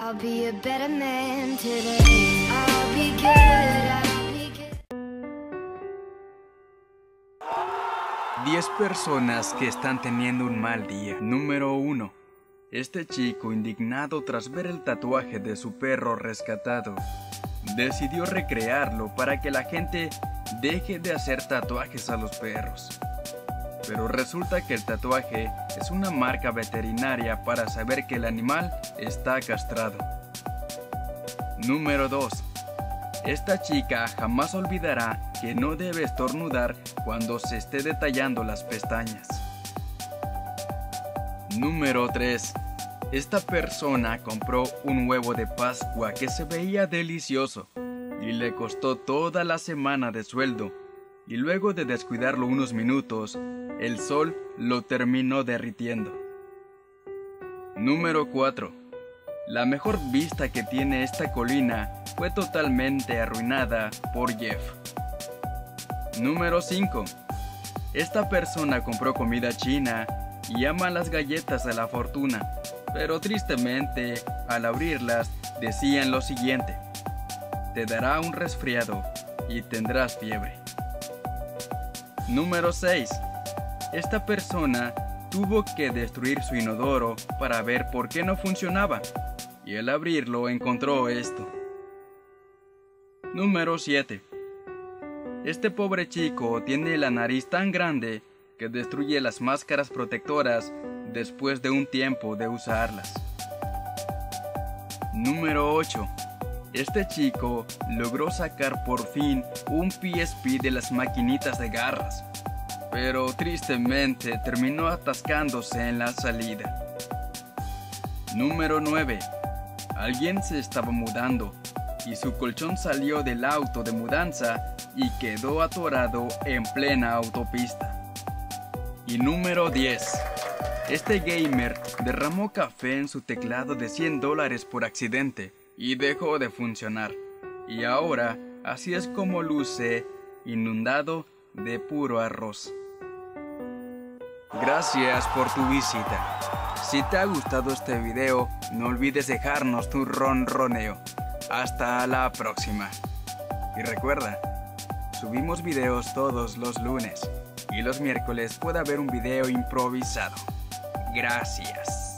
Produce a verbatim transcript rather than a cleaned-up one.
I'll be a better man today. I'll be good, I'll be good. diez personas que están teniendo un mal día. Número uno. Este chico, indignado tras ver el tatuaje de su perro rescatado, decidió recrearlo para que la gente deje de hacer tatuajes a los perros. Pero resulta que el tatuaje es una marca veterinaria para saber que el animal está castrado. Número dos. Esta chica jamás olvidará que no debe estornudar cuando se esté detallando las pestañas. Número tres. Esta persona compró un huevo de Pascua que se veía delicioso y le costó toda la semana de sueldo, y luego de descuidarlo unos minutos, el sol lo terminó derritiendo. Número cuatro. La mejor vista que tiene esta colina fue totalmente arruinada por Jeff. Número cinco. Esta persona compró comida china y ama las galletas de la fortuna, pero tristemente, al abrirlas, decían lo siguiente: te dará un resfriado y tendrás fiebre. Número seis. Esta persona tuvo que destruir su inodoro para ver por qué no funcionaba, y al abrirlo encontró esto. Número siete. Este pobre chico tiene la nariz tan grande que destruye las máscaras protectoras después de un tiempo de usarlas. Número ocho. Este chico logró sacar por fin un P S P de las maquinitas de garras, pero tristemente terminó atascándose en la salida. Número nueve. Alguien se estaba mudando y su colchón salió del auto de mudanza y quedó atorado en plena autopista. Y número diez. Este gamer derramó café en su teclado de cien dólares por accidente y dejó de funcionar. Y ahora así es como luce, inundado de puro arroz. Gracias por tu visita. Si te ha gustado este video, no olvides dejarnos tu ronroneo. Hasta la próxima. Y recuerda, subimos videos todos los lunes y los miércoles puede haber un video improvisado. Gracias.